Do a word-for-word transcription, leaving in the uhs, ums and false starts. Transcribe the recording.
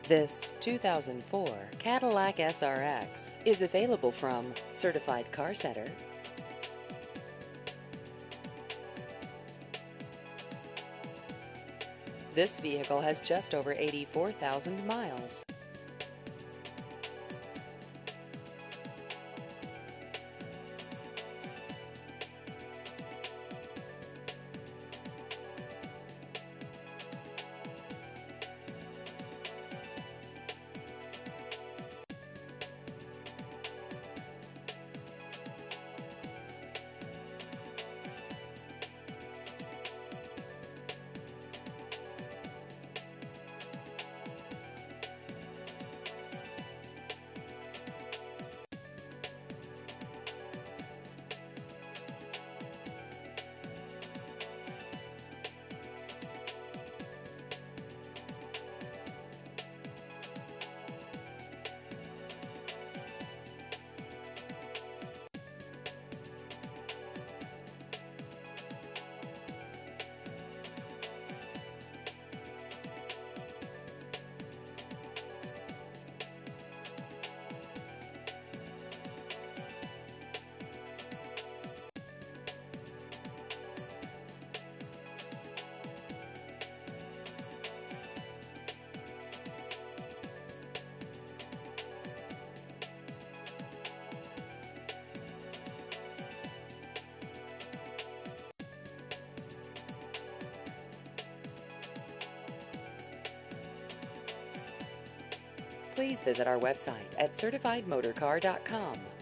This two thousand four Cadillac S R X is available from Certified Car Center. This vehicle has just over eighty-four thousand miles. Please visit our website at certified motor car dot com.